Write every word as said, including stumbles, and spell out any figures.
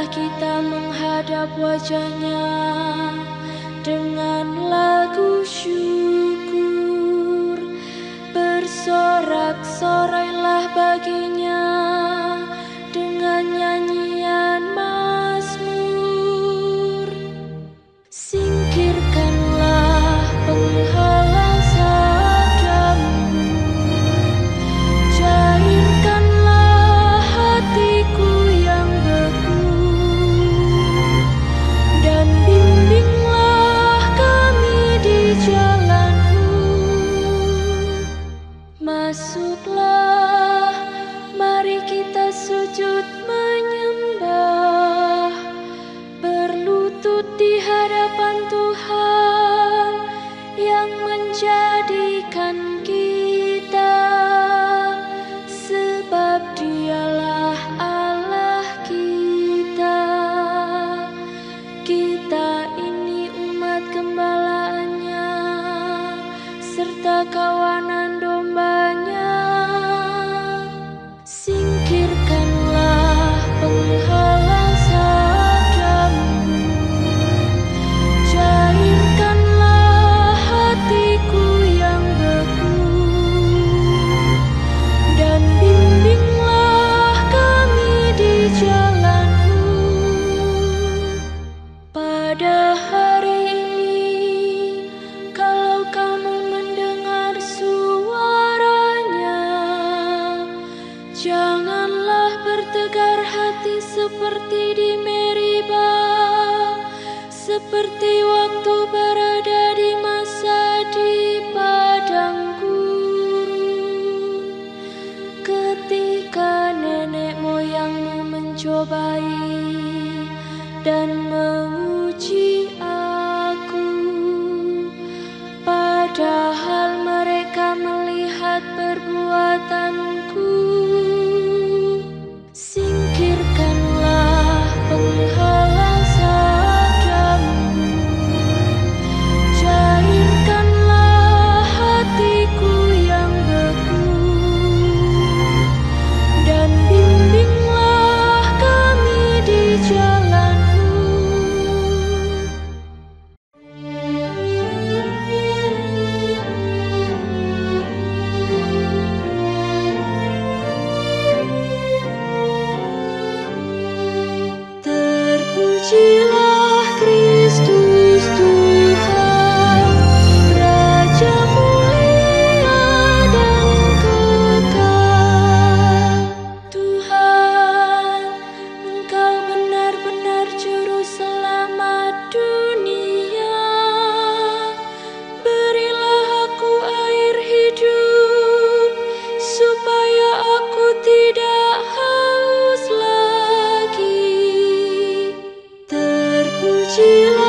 Marilah kita menghadap wajah-Nya dengan lagu syukur. Bersorak-sorailah baginya dengan nyanyian mazmur. Singkirkanlah penghalang sabdamu, cairkanlah hatiku yang beku, dan bimbinglah kami di jalan-Mu. Masuklah, mari kita sujud menyembah, berlutut di hadapan Tuhan yang menjadikan kita, sebab Dialah Allah kita. Kita ini umat gembala-Nya serta kawanan domba-Nya. Singkirkanlah penghalang sabdamu, cairkanlah hatiku yang beku, dan bimbinglah kami di jalan-Mu. Pada hari ini, kalau kamu mendengar suara-Nya, janganlah bertegar hati seperti di Meribah, seperti waktu berada di masa di padang gurun, ketika nenek moyangmu mencobai dan menguji aku, padahal mereka melihat perbuatanku. Singkirkanlah penghalang sabdamu, cairkanlah hatiku yang beku, dan bimbinglah kami di jalan-Mu. Terpujilah Kristus Tuhan, Raja mulia dan kekal. Tuhan, Engkau benar-benar juru selamat dunia. Berilah aku air hidup, supaya aku tidak haus lagi. Terpujilah